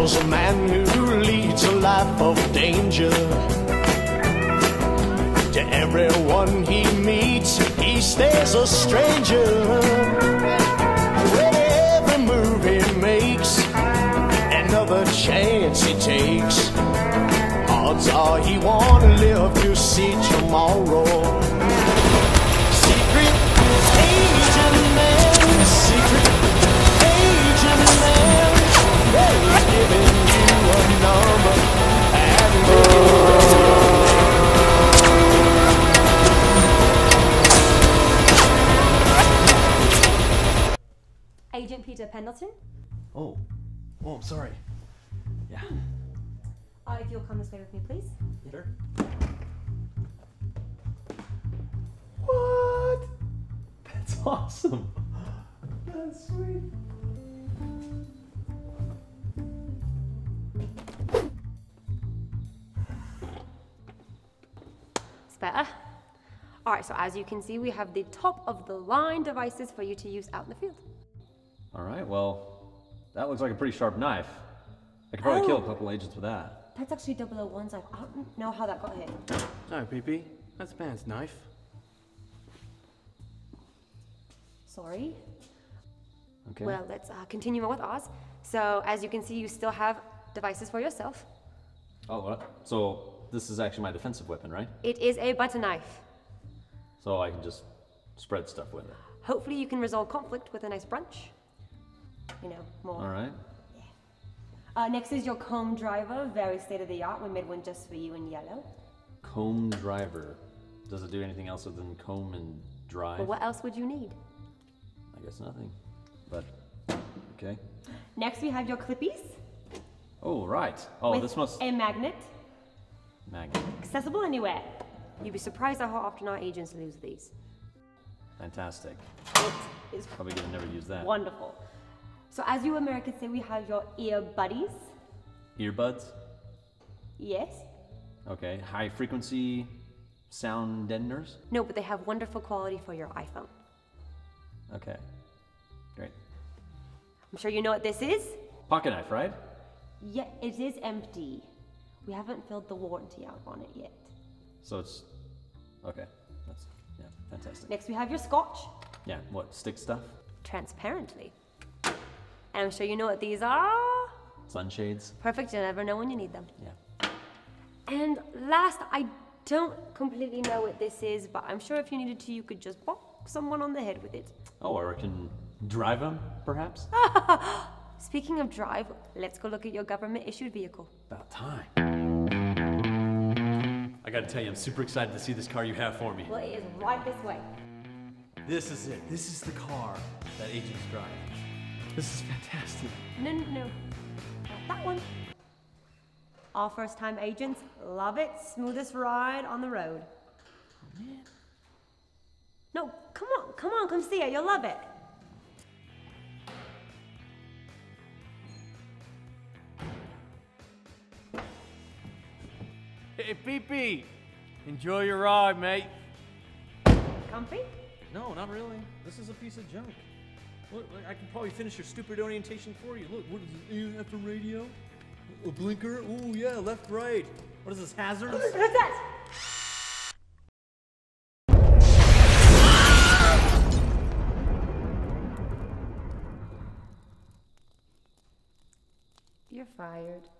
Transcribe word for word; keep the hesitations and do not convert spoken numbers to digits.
was a man who leads a life of danger. To everyone he meets, he stays a stranger. With every move he makes, another chance he takes, odds are he won't live to see tomorrow. Secret agent man, secret agent man, they're giving you a number and Agent Peter Pendleton? Oh. Oh, I'm sorry. Yeah. Uh, if you'll come this way with me, please. Sure. What? That's awesome. That's sweet. It's better. All right, so as you can see, we have the top of the line devices for you to use out in the field. All right, well, that looks like a pretty sharp knife. I could probably Oh. kill a couple agents with that. That's actually double oh one's knife. I don't know how that got here. No, P P. That's Ben's knife. Sorry. Okay. Well, let's uh, continue on with ours. So as you can see, you still have devices for yourself. Oh, what? So this is actually my defensive weapon, right? It is a butter knife. So I can just spread stuff with it. Hopefully you can resolve conflict with a nice brunch. You know, more. All right. Uh, next is your comb driver, very state-of-the-art. We made one just for you in yellow. Comb driver. Does it do anything else other than comb and drive? But what else would you need? I guess nothing. But, okay. Next we have your clippies. Oh, right. Oh, with this must... a magnet, Magnet. accessible anywhere. You'd be surprised at how often our agents lose these. Fantastic. It is Probably gonna never use that. wonderful. So as you Americans say, we have your ear buddies. Earbuds? Yes. Okay. High frequency sound deadeners? No, but they have wonderful quality for your iPhone. Okay. Great. I'm sure you know what this is. Pocket knife, right? Yeah, it is empty. We haven't filled the warranty out on it yet. So it's... Okay. That's... Yeah, fantastic. Next we have your scotch. Yeah, what? Stick stuff? Transparently. And I'm sure you know what these are. Sunshades? Perfect, you never know when you need them. Yeah. And last, I don't completely know what this is, but I'm sure if you needed to, you could just bonk someone on the head with it. Oh, or I can drive them, perhaps? Speaking of drive, let's go look at your government-issued vehicle. About time. I gotta tell you, I'm super excited to see this car you have for me. Well, it is right this way. This is it. This is the car that agents drive. This is fantastic. No, no, no. Not that one. All first-time agents love it. Smoothest ride on the road. Oh, man. No, come on, come on, come see it. You'll love it. Hey, P P. Enjoy your ride, mate. Comfy? No, not really. This is a piece of junk. Look, I can probably finish your stupid orientation for you. Look, what is it? A M F M radio? A blinker? Oh yeah, left, right. What is this, hazards? What's that? You're fired.